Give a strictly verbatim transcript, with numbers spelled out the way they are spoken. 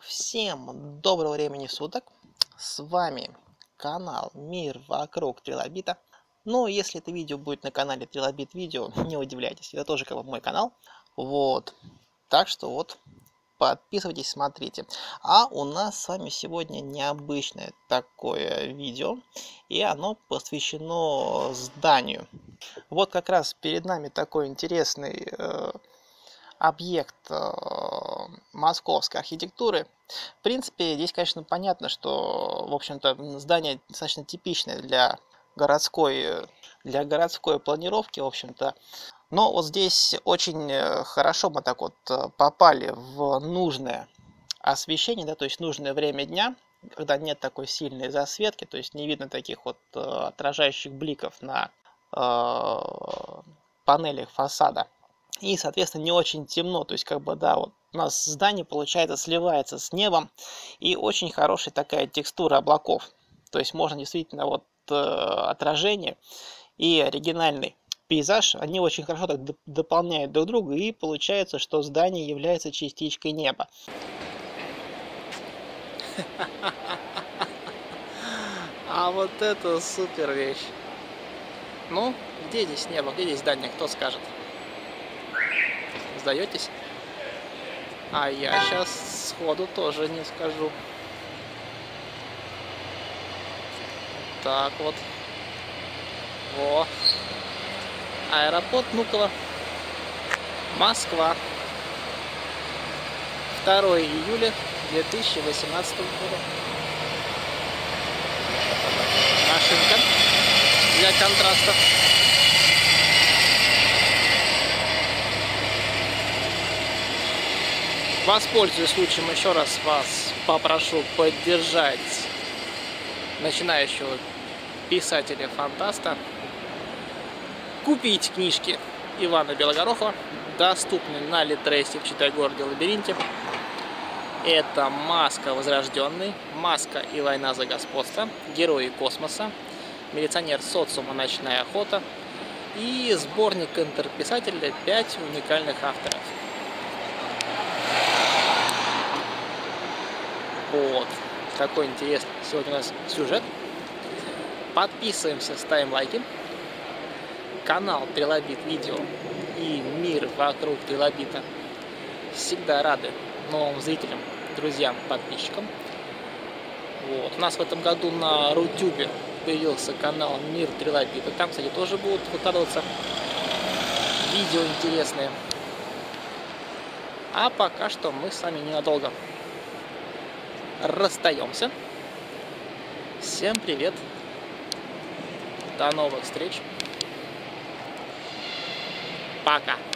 Всем доброго времени суток, с вами канал Мир вокруг Трилобита. Но если это видео будет на канале Трилобит Видео, не удивляйтесь, это тоже как бы мой канал. Вот, так что вот, подписывайтесь, смотрите. А у нас с вами сегодня необычное такое видео, и оно посвящено зданию. Вот как раз перед нами такой интересный э, объект э, московской архитектуры. В принципе, здесь, конечно, понятно, что, в общем-то, здание достаточно типичное для городской, для городской планировки, в общем-то. Но вот здесь очень хорошо мы так вот попали в нужное освещение, да, то есть нужное время дня, когда нет такой сильной засветки, то есть не видно таких вот отражающих бликов на э, панелях фасада. И, соответственно, не очень темно, то есть, как бы, да, вот у нас здание, получается, сливается с небом, и очень хорошая такая текстура облаков. То есть, можно действительно вот э, отражение и оригинальный пейзаж, они очень хорошо так дополняют друг друга, и получается, что здание является частичкой неба. А вот это супер вещь. Ну, где здесь небо, где здесь здание, кто скажет? Сдаетесь? А я сейчас сходу тоже не скажу. Так вот. Во. Аэропорт Внуково. Москва. второе июля две тысячи восемнадцатого года. Машинка для контраста. Воспользуюсь случаем, еще раз вас попрошу поддержать начинающего писателя-фантаста. Купить книжки Ивана Белогорохова, доступны на Литресе в Читай-городе Лабиринте. Это «Маска возрожденный», «Маска и война за господство», «Герои космоса», «Милиционер социума. Ночная охота» и сборник интерписателя «Пять уникальных авторов». Вот, такой интересный сегодня у нас сюжет. Подписываемся, ставим лайки. Канал Трилобит Видео и Мир вокруг Трилобита всегда рады новым зрителям, друзьям, подписчикам. Вот. У нас в этом году на Рутюбе появился канал Мир Трилобита. Там, кстати, тоже будут выкладываться видео интересные. А пока что мы с вами ненадолго расстаемся. Всем привет. До новых встреч. Пока.